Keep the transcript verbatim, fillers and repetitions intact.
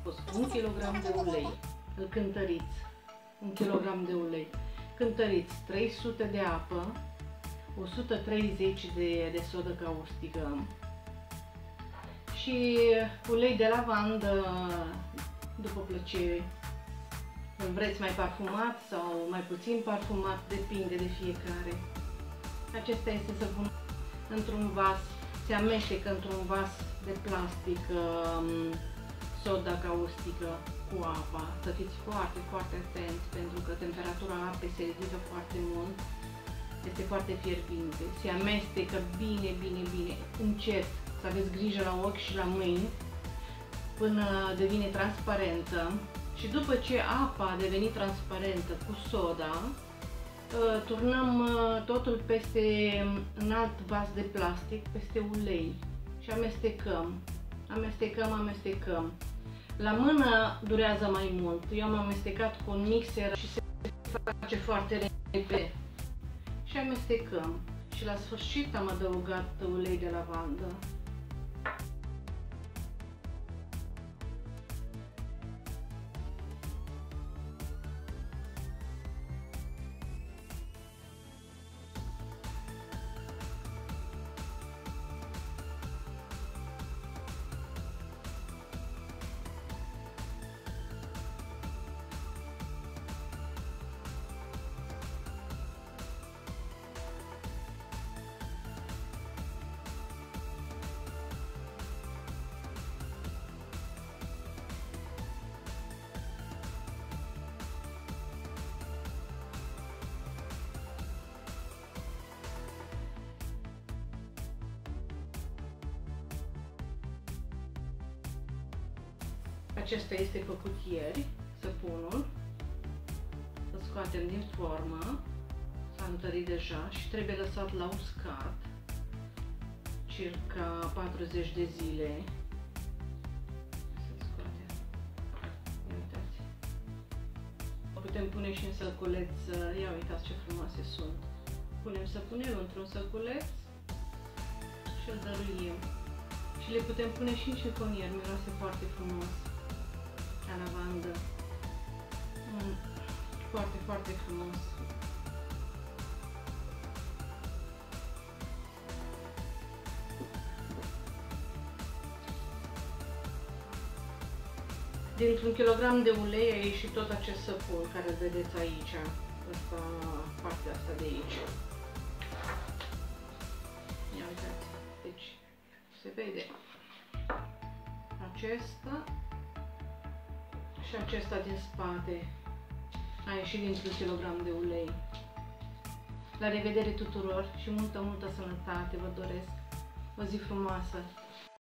fost un kilogram de ulei, îl cântăriți, un kilogram de ulei, cântăriți trei sute de apă, o sută treizeci de, de sodă caustică și ulei de lavandă după plăcere. Îl vreți mai parfumat sau mai puțin parfumat, depinde de fiecare. Acesta este săpunul într-un vas, se amestecă într-un vas de plastic um, soda caustică cu apa. Să fiți foarte, foarte atenți pentru că temperatura apei se ridică foarte mult, este foarte fierbinte. Se amestecă bine, bine, bine, încet, să aveți grijă la ochi și la mâini până devine transparentă. Și după ce apa a devenit transparentă cu soda, turnăm totul peste un alt vas de plastic, peste ulei și amestecăm, amestecăm, amestecăm. La mână durează mai mult, eu am amestecat cu un mixer și se face foarte repede. Și amestecăm și la sfârșit am adăugat ulei de lavandă. Acesta este făcut ieri, săpunul. Îl scoatem din formă, s-a întărit deja și trebuie lăsat la uscat circa patruzeci de zile. Să scoatem. Uitați. O putem pune și în săculeț. Ia uitați ce frumoase sunt. Punem săpunelul într-un săculeț și îl dăruiem. Și le putem pune și în șifonier, miroase foarte frumos. La lavandă. Mm, foarte, foarte frumos. Dintr-un kilogram de ulei a ieșit tot acest săpun care îl vedeți aici. Asta, partea asta de aici. Ia uitați. Deci, se vede acesta și acesta din spate a ieșit dintr-un kilogram de ulei. La revedere tuturor și multă, multă sănătate vă doresc. O zi frumoasă!